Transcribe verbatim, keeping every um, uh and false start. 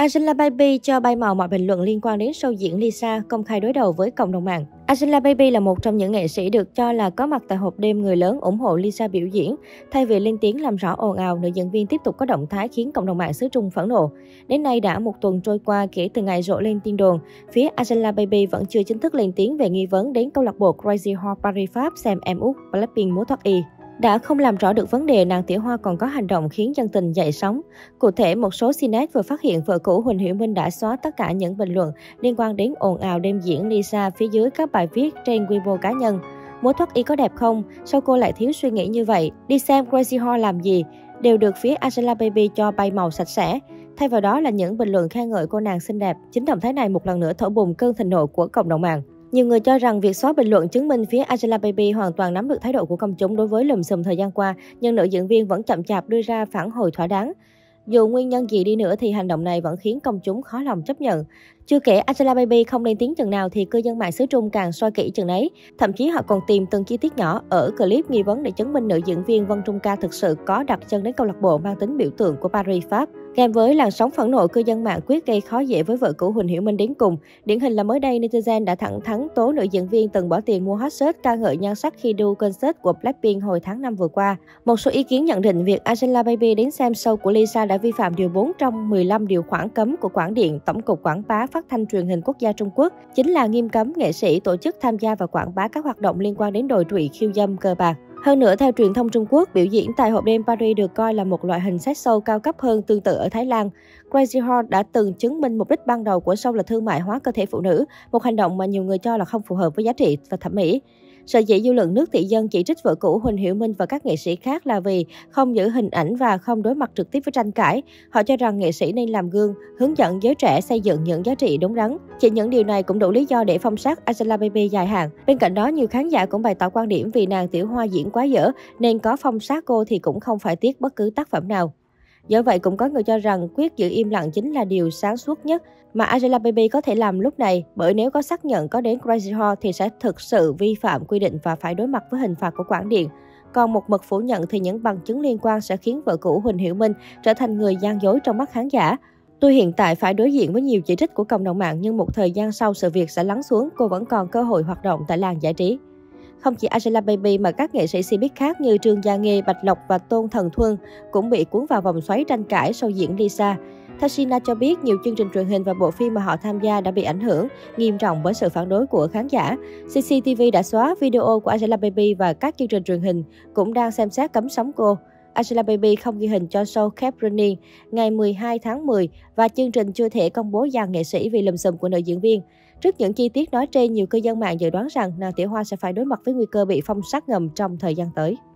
Angela Baby cho bay màu mọi bình luận liên quan đến show diễn Lisa, công khai đối đầu với cộng đồng mạng. Angela Baby là một trong những nghệ sĩ được cho là có mặt tại hộp đêm người lớn ủng hộ Lisa biểu diễn. Thay vì lên tiếng làm rõ ồn ào, nữ diễn viên tiếp tục có động thái khiến cộng đồng mạng xứ Trung phẫn nộ. Đến nay đã một tuần trôi qua kể từ ngày rộ lên tin đồn, phía Angela Baby vẫn chưa chính thức lên tiếng về nghi vấn đến câu lạc bộ Crazy Horse Paris Pháp xem em út Blackpink múa thoát y. Đã không làm rõ được vấn đề, nàng tiểu hoa còn có hành động khiến dân tình dậy sóng. Cụ thể, một số Cnet vừa phát hiện vợ cũ Huỳnh Hiểu Minh đã xóa tất cả những bình luận liên quan đến ồn ào đêm diễn Lisa phía dưới các bài viết trên Weibo cá nhân. Múa thoát y có đẹp không? Sao cô lại thiếu suy nghĩ như vậy? Đi xem Crazy Horse làm gì? Đều được phía Angela Baby cho bay màu sạch sẽ. Thay vào đó là những bình luận khen ngợi cô nàng xinh đẹp. Chính động thái này một lần nữa thổi bùng cơn thịnh nộ của cộng đồng mạng. Nhiều người cho rằng việc xóa bình luận chứng minh phía Angela Baby hoàn toàn nắm được thái độ của công chúng đối với lùm xùm thời gian qua, nhưng nữ diễn viên vẫn chậm chạp đưa ra phản hồi thỏa đáng. Dù nguyên nhân gì đi nữa thì hành động này vẫn khiến công chúng khó lòng chấp nhận. Chưa kể Angela Baby không lên tiếng chừng nào thì cư dân mạng xứ Trung càng soi kỹ chừng ấy. Thậm chí họ còn tìm từng chi tiết nhỏ ở clip nghi vấn để chứng minh nữ diễn viên Vân Trung Ca thực sự có đặt chân đến câu lạc bộ mang tính biểu tượng của Paris, Pháp. Kèm với làn sóng phẫn nộ, cư dân mạng quyết gây khó dễ với vợ cũ Huỳnh Hiểu Minh đến cùng. Điển hình là mới đây, netizen đã thẳng thắn tố nữ diễn viên từng bỏ tiền mua hot search ca ngợi nhan sắc khi đu concert của Blackpink hồi tháng năm vừa qua. Một số ý kiến nhận định việc Angela Baby đến xem show của Lisa đã vi phạm điều bốn trong mười lăm điều khoản cấm của Quảng điện Tổng cục Quảng bá Phát thanh Truyền hình Quốc gia Trung Quốc, chính là nghiêm cấm nghệ sĩ tổ chức tham gia và quảng bá các hoạt động liên quan đến đồi trụy, khiêu dâm, cờ bạc. Hơn nữa, theo truyền thông Trung Quốc, biểu diễn tại hộp đêm Paris được coi là một loại hình sex show cao cấp hơn tương tự ở Thái Lan. Crazy Horse đã từng chứng minh mục đích ban đầu của show là thương mại hóa cơ thể phụ nữ, một hành động mà nhiều người cho là không phù hợp với giá trị và thẩm mỹ. Sở dĩ dư luận nước tỷ dân chỉ trích vợ cũ Huỳnh Hiểu Minh và các nghệ sĩ khác là vì không giữ hình ảnh và không đối mặt trực tiếp với tranh cãi. Họ cho rằng nghệ sĩ nên làm gương, hướng dẫn giới trẻ xây dựng những giá trị đúng đắn. Chỉ những điều này cũng đủ lý do để phong sát Angela Baby dài hạn. Bên cạnh đó, nhiều khán giả cũng bày tỏ quan điểm vì nàng tiểu hoa diễn quá dở nên có phong sát cô thì cũng không phải tiếc bất cứ tác phẩm nào. Do vậy, cũng có người cho rằng quyết giữ im lặng chính là điều sáng suốt nhất mà Angela Baby có thể làm lúc này, bởi nếu có xác nhận có đến Crazy Horse thì sẽ thực sự vi phạm quy định và phải đối mặt với hình phạt của Quảng điện. Còn một mực phủ nhận thì những bằng chứng liên quan sẽ khiến vợ cũ Huỳnh Hiểu Minh trở thành người gian dối trong mắt khán giả. Tuy hiện tại phải đối diện với nhiều chỉ trích của cộng đồng mạng, nhưng một thời gian sau sự việc sẽ lắng xuống, cô vẫn còn cơ hội hoạt động tại làng giải trí. Không chỉ Angela Baby mà các nghệ sĩ showbiz khác như Trương Gia Nghê, Bạch Lộc và Tôn Thần Thuân cũng bị cuốn vào vòng xoáy tranh cãi sau diễn Lisa. Tashina cho biết nhiều chương trình truyền hình và bộ phim mà họ tham gia đã bị ảnh hưởng nghiêm trọng bởi sự phản đối của khán giả. xê xê tê vê đã xóa video của Angela Baby và các chương trình truyền hình cũng đang xem xét cấm sóng cô. Angela Baby không ghi hình cho show Keep Running ngày mười hai tháng mười và chương trình chưa thể công bố dàn nghệ sĩ vì lùm xùm của nữ diễn viên. Trước những chi tiết nói trên, nhiều cư dân mạng dự đoán rằng nàng tiểu hoa sẽ phải đối mặt với nguy cơ bị phong sát ngầm trong thời gian tới.